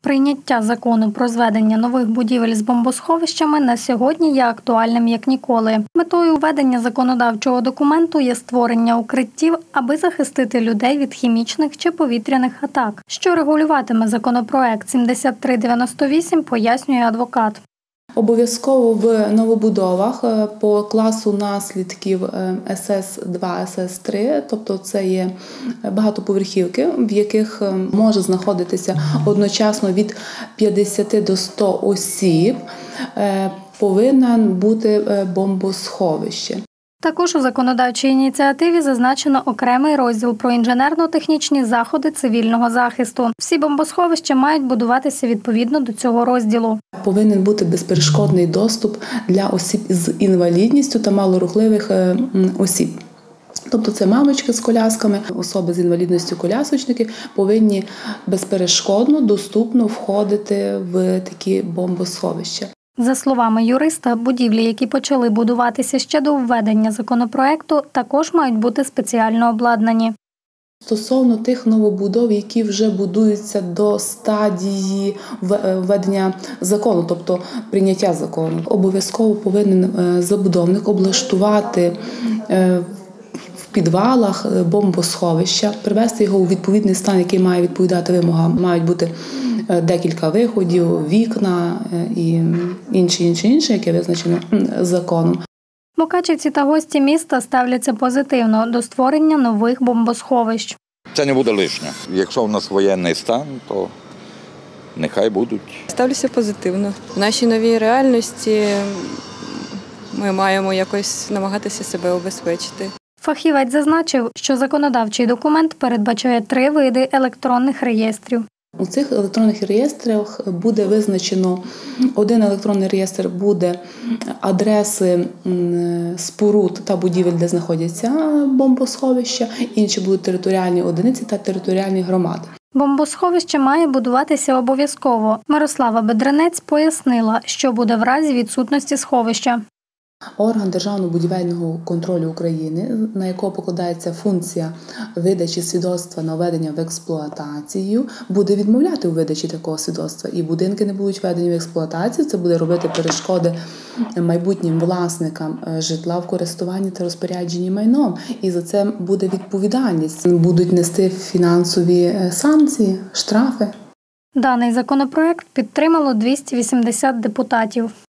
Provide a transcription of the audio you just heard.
Прийняття закону про зведення нових будівель з бомбосховищами на сьогодні є актуальним як ніколи. Метою введення законодавчого документу є створення укриттів, аби захистити людей від хімічних чи повітряних атак. Що регулюватиме законопроект 7398, пояснює адвокат. Обов'язково в новобудовах по класу наслідків СС2, СС3, тобто це є багатоповерхівки, в яких може знаходитися одночасно від 50 до 100 осіб, повинно бути бомбосховище. Також у законодавчій ініціативі зазначено окремий розділ про інженерно-технічні заходи цивільного захисту. Всі бомбосховища мають будуватися відповідно до цього розділу. Повинен бути безперешкодний доступ для осіб з інвалідністю та малорухливих осіб. Тобто це мамочки з колясками, особи з інвалідністю, колясочники повинні безперешкодно, доступно входити в такі бомбосховища. За словами юриста, будівлі, які почали будуватися ще до введення законопроекту, також мають бути спеціально обладнані. Стосовно тих новобудов, які вже будуються до стадії введення закону, тобто прийняття закону, обов'язково повинен забудовник облаштувати в підвалах бомбосховища, привести його у відповідний стан, який має відповідати вимогам. Мають бути декілька виходів, вікна і інше, яке визначено законом. Мукачівці та гості міста ставляться позитивно до створення нових бомбосховищ. Це не буде лишнє. Якщо у нас воєнний стан, то нехай будуть. Ставлюся позитивно. В нашій новій реальності ми маємо якось намагатися себе обезпечити. Фахівець зазначив, що законодавчий документ передбачає 3 види електронних реєстрів. У цих електронних реєстрах буде визначено, один електронний реєстр буде адреси споруд та будівель, де знаходяться бомбосховища, інші будуть територіальні одиниці та територіальні громади. Бомбосховище має будуватися обов'язково. Мирослава Бедренець пояснила, що буде в разі відсутності сховища. Орган Державного будівельного контролю України, на якого покладається функція видачі свідоцтва на введення в експлуатацію, буде відмовляти у видачі такого свідоцтва. І будинки не будуть введені в експлуатацію, це буде робити перешкоди майбутнім власникам житла в користуванні та розпорядженні майном. І за це буде відповідальність. Будуть нести фінансові санкції, штрафи. Даний законопроект підтримало 280 депутатів.